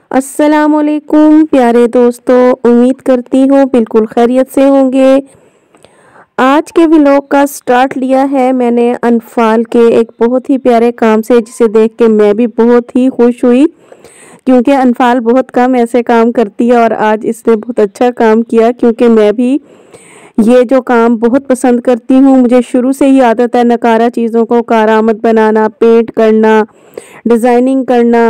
अस्सलामुअलैकुम प्यारे दोस्तों, उम्मीद करती हूँ बिल्कुल खैरियत से होंगे। आज के व्लॉग का स्टार्ट लिया है मैंने अनफाल के एक बहुत ही प्यारे काम से, जिसे देख के मैं भी बहुत ही खुश हुई क्योंकि अनफाल बहुत कम ऐसे काम करती है और आज इसने बहुत अच्छा काम किया क्योंकि मैं भी ये जो काम बहुत पसंद करती हूँ। मुझे शुरू से ही आदत है नकारा चीज़ों को कारामद बनाना, पेंट करना, डिज़ाइनिंग करना।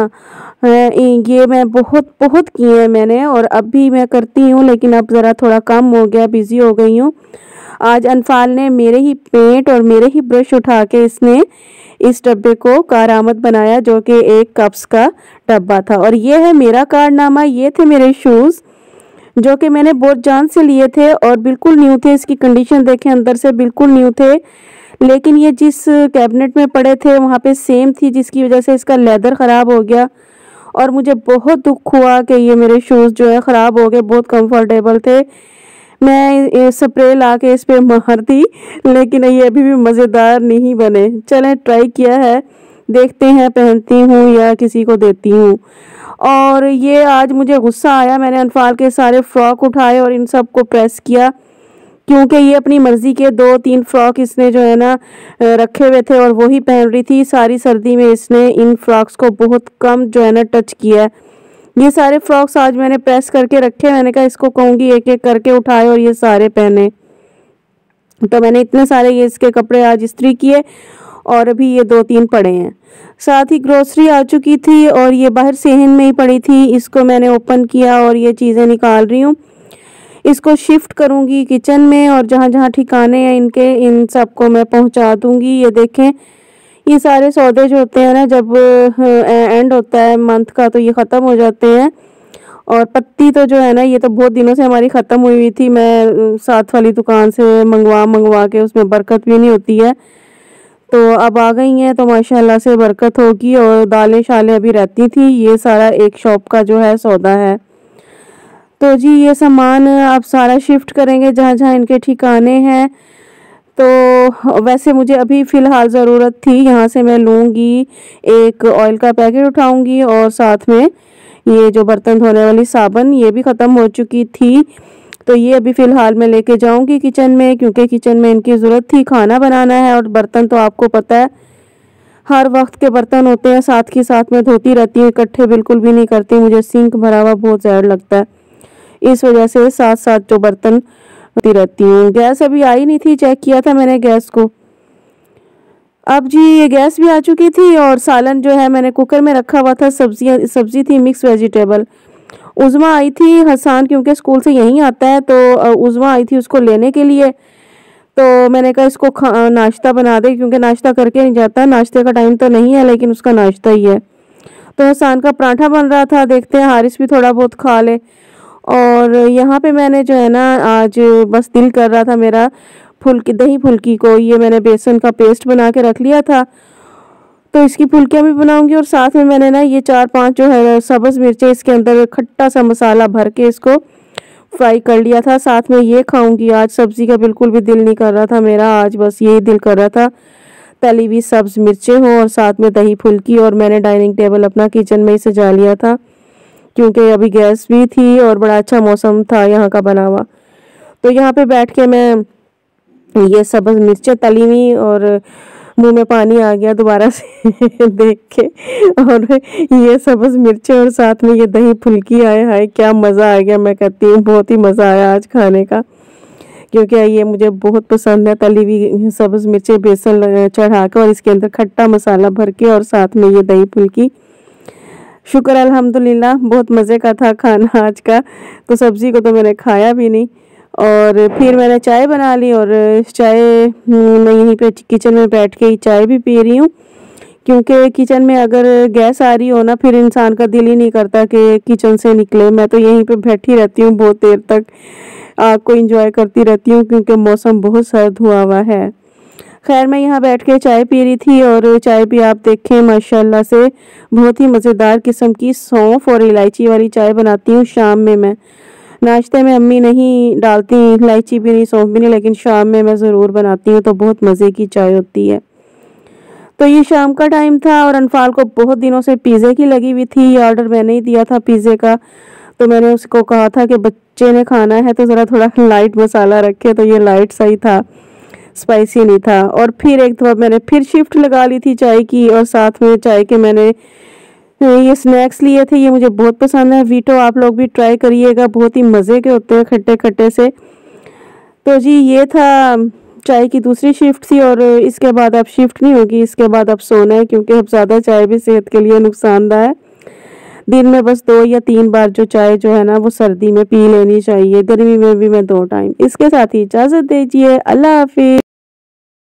ये मैं बहुत बहुत किए हैं मैंने और अब भी मैं करती हूँ, लेकिन अब ज़रा थोड़ा कम हो गया, बिज़ी हो गई हूँ। आज अनफाल ने मेरे ही पेंट और मेरे ही ब्रश उठा के इसने इस डब्बे को कारामद बनाया, जो कि एक कप्स का डब्बा था। और ये है मेरा कारनामा। ये थे मेरे शूज़ जो कि मैंने बहुत जान से लिए थे और बिल्कुल न्यू थे। इसकी कंडीशन देखें, अंदर से बिल्कुल न्यू थे, लेकिन ये जिस कैबिनेट में पड़े थे वहाँ पे सेम थी, जिसकी वजह से इसका लेदर ख़राब हो गया और मुझे बहुत दुख हुआ कि ये मेरे शूज़ जो है ख़राब हो गए। बहुत कंफर्टेबल थे। मैं स्प्रे ला के इस पे मार दी, लेकिन ये अभी भी मज़ेदार नहीं बने। चलें, ट्राई किया है, देखते हैं पहनती हूँ या किसी को देती हूँ। और ये आज मुझे गुस्सा आया, मैंने अनफाल के सारे फ्रॉक उठाए और इन सब को प्रेस किया क्योंकि ये अपनी मर्ज़ी के 2-3 फ्रॉक इसने जो है ना रखे हुए थे और वही पहन रही थी। सारी सर्दी में इसने इन फ्रॉक्स को बहुत कम जो है ना टच किया है। ये सारे फ्रॉक्स आज मैंने प्रेस करके रखे। मैंने कहा इसको कहूँगी एक एक करके उठाए और ये सारे पहने। तो मैंने इतने सारे ये इसके कपड़े आज इस्त्री किए और अभी ये 2-3 पड़े हैं। साथ ही ग्रोसरी आ चुकी थी और ये बाहर सेहन में ही पड़ी थी। इसको मैंने ओपन किया और ये चीज़ें निकाल रही हूँ। इसको शिफ्ट करूँगी किचन में और जहाँ जहाँ ठिकाने हैं इनके, इन सबको मैं पहुँचा दूँगी। ये देखें, ये सारे सौदे जो होते हैं ना, जब एंड होता है मंथ का तो ये ख़त्म हो जाते हैं। और पत्ती तो जो है ना, ये तो बहुत दिनों से हमारी ख़त्म हुई थी। मैं साथ वाली दुकान से मंगवा के, उसमें बरकत भी नहीं होती है, तो अब आ गई हैं तो माशाल्लाह से बरकत होगी। और दालें शालें अभी रहती थी। ये सारा एक शॉप का जो है सौदा है। तो जी ये सामान आप सारा शिफ्ट करेंगे जहाँ जहाँ इनके ठिकाने हैं। तो वैसे मुझे अभी फ़िलहाल ज़रूरत थी, यहाँ से मैं लूँगी एक ऑयल का पैकेट उठाऊँगी और साथ में ये जो बर्तन धोने वाली साबुन, ये भी ख़त्म हो चुकी थी। तो ये अभी फ़िलहाल मैं लेके जाऊँगी किचन में, क्योंकि किचन में इनकी ज़रूरत थी, खाना बनाना है। और बर्तन तो आपको पता है हर वक्त के बर्तन होते हैं, साथ के साथ मैं धोती रहती हूँ, इकट्ठे बिल्कुल भी नहीं करती। मुझे सिंक भरा हुआ बहुत ज़्यादा लगता है, इस वजह से साथ साथ जो बर्तन धोती रहती हूँ। गैस अभी आई नहीं थी, चेक किया था मैंने गैस को। अब जी ये गैस भी आ चुकी थी और सालन जो है मैंने कुकर में रखा हुआ था। सब्जी थी मिक्स वेजिटेबल। उज़मा आई थी, हसन क्योंकि स्कूल से यहीं आता है, तो उज़मा आई थी उसको लेने के लिए। तो मैंने कहा इसको नाश्ता बना दे, क्योंकि नाश्ता करके नहीं जाता। नाश्ते का टाइम तो नहीं है, लेकिन उसका नाश्ता ही है। तो हसन का पराठा बन रहा था, देखते हैं हारिस भी थोड़ा बहुत खा ले। और यहाँ पे मैंने जो है ना आज बस दिल कर रहा था मेरा दही फुल्की को। ये मैंने बेसन का पेस्ट बना के रख लिया था, तो इसकी फुल्कियाँ भी बनाऊंगी। और साथ में मैंने ना ये 4-5 जो है सब्ज़ मिर्चें इसके अंदर खट्टा सा मसाला भर के इसको फ्राई कर लिया था। साथ में ये खाऊंगी। आज सब्ज़ी का बिल्कुल भी दिल नहीं कर रहा था मेरा, आज बस यही दिल कर रहा था तली हुई सब्ज़ मिर्चें हों और साथ में दही फुल्की। और मैंने डाइनिंग टेबल अपना किचन में ही सजा लिया था, क्योंकि अभी गैस भी थी और बड़ा अच्छा मौसम था यहाँ का बना हुआ। तो यहाँ पे बैठ के मैं ये सब्ज़ मिर्चें तली हुई और मुंह में पानी आ गया दोबारा से देख के। और ये सब्ज़ मिर्चें और साथ में ये दही फुल्की, आए हाय क्या मज़ा आ गया। मैं कहती हूँ बहुत ही मज़ा आया आज खाने का, क्योंकि ये मुझे बहुत पसंद है तली हुई सब्ज़ मिर्चें बेसन चढ़ा के और इसके अंदर खट्टा मसाला भर के और साथ में ये दही फुल्की। शुक्र अल्हम्दुलिल्लाह, बहुत मज़े का था खाना आज का। तो सब्ज़ी को तो मैंने खाया भी नहीं। और फिर मैंने चाय बना ली और चाय मैं यहीं पे किचन में बैठ के ही चाय भी पी रही हूँ, क्योंकि किचन में अगर गैस आ रही हो ना, फिर इंसान का दिल ही नहीं करता कि किचन से निकले। मैं तो यहीं पे बैठी रहती हूँ बहुत देर तक, आग को एंजॉय करती रहती हूँ, क्योंकि मौसम बहुत सर्द हुआ है। खैर मैं यहाँ बैठ के चाय पी रही थी और चाय भी आप देखें माशाल्लाह से बहुत ही मज़ेदार किस्म की सौंफ और इलायची वाली चाय बनाती हूँ शाम में। मैं नाश्ते में अम्मी नहीं डालती, इलायची भी नहीं, सौंफ भी नहीं, लेकिन शाम में मैं ज़रूर बनाती हूँ, तो बहुत मज़े की चाय होती है। तो ये शाम का टाइम था और अनफाल को बहुत दिनों से पिज़्ज़े की लगी हुई थी। ये ऑर्डर मैंने ही दिया था पिज़्ज़े का। तो मैंने उसको कहा था कि बच्चे ने खाना है तो ज़रा थोड़ा लाइट मसाला रखे, तो ये लाइट सही था, स्पाइसी नहीं था। और फिर एक दफ़ा मैंने फिर शिफ्ट लगा ली थी चाय की, और साथ में चाय के मैंने ये स्नैक्स लिए थे। ये मुझे बहुत पसंद है वीटो, आप लोग भी ट्राई करिएगा, बहुत ही मज़े के होते हैं, खट्टे खट्टे से। तो जी ये था, चाय की दूसरी शिफ्ट थी और इसके बाद अब शिफ्ट नहीं होगी, इसके बाद अब सोना है, क्योंकि अब ज़्यादा चाय भी सेहत के लिए नुकसानदायक है। दिन में बस 2 या 3 बार जो चाय जो है ना वो सर्दी में पी लेनी चाहिए, गर्मी में भी मैं 2 टाइम। इसके साथ ही इजाज़त दीजिए, अल्लाह हाफ़िज़।